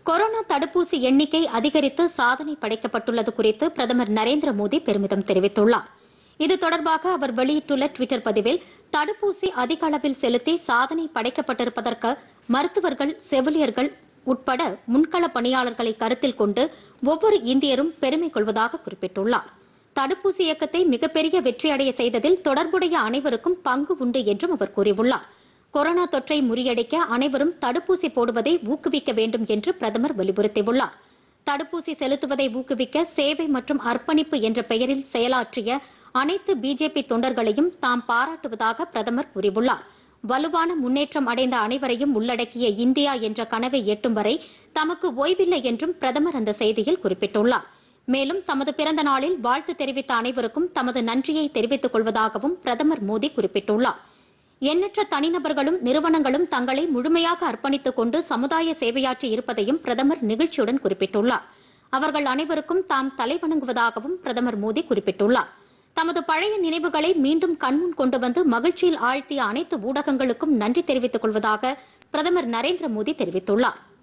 Corona தடுப்பூசி எண்ணிக்கை அதிகரித்து சாதனை படைக்கப்பட்டுள்ளது குறித்து பிரதமர் நரேந்திர மோடி பெருமிதம் தெரிவித்துள்ளார். இது தொடர்பாக அவர் வெளியிட்டுள்ள டுவிட்டர் பதிவில், தடுப்பூசி அதிக அளவில் செலுத்தி சாதனை படைக்கப்பட்டிருப்பதற்கு மருத்துவர்கள், செவிலியர்கள் உட்பட முன்கள பணியாளர்களை கருத்தில் கொண்டு ஒவ்வொரு இந்தியரும் பெருமை கொள்வதாக குறிப்பிட்டுள்ளார். தடுப்பூசி இயக்கத்தை மிகப்பெரிய வெற்றியடைய செய்ததில் தொடர்புடைய அனைவருக்கும் பங்கு உண்டு என்றும் அவர் கூறியுள்ளார். கொரோனா தொற்றை முறியடிக்க அனைவரும் தடுப்பூசி போடுவதை ஊக்குவிக்க வேண்டும் என்று பிரதமர் வலியுறுத்தியுள்ளார். தடுப்பூசி செலுத்துவதை ஊக்குவிக்க சேவை மற்றும் அர்ப்பணிப்பு என்ற பெயரில் செயலாற்றிய அனைத்து பிஜேபி தொண்டர்களையும் தாம் பாராட்டுவதாக பிரதமர் கூறியுள்ளார். வலுவான முன்னேற்றம் அடைந்த அனைவரையும் உள்ளடக்கிய இந்தியா என்ற கனவை எட்டும் வரை தமக்கு ஓய்வில்லை என்றும் பிரதமர் அந்த செய்தியில் குறிப்பிட்டுள்ளார். மேலும் தமது பிறந்த நாளில் வாழ்த்து தெரிவித்த அனைவருக்கும் தமது நன்றியை தெரிவித்துக் கொள்வதாகவும் பிரதமர் மோடி குறிப்பிட்டுள்ளார். எண்ணற்ற தனிநபர்களும் நிறுவனங்களும் தங்களை முழுமையாக அர்ப்பணித்துக் கொண்டு சமுதாய சேவையாற்றி இருப்பதையும் பிரதமர் நிகழ்ச்சியுடன் குறிப்பிட்டுள்ளார். அவர்கள் அனைவருக்கும் தாம் தலைவணங்குவதாகவும் பிரதமர் மோடி குறிப்பிட்டுள்ளார். தமது பழைய நினைவுகளை மீண்டும் கண்முன் கொண்டு வந்து மகிழ்ச்சியில் ஆழ்த்திய அனைத்து ஊடகங்களுக்கும் நன்றி தெரிவித்துக் கொள்வதாக பிரதமர் நரேந்திர மோடி தெரிவித்துள்ளார்.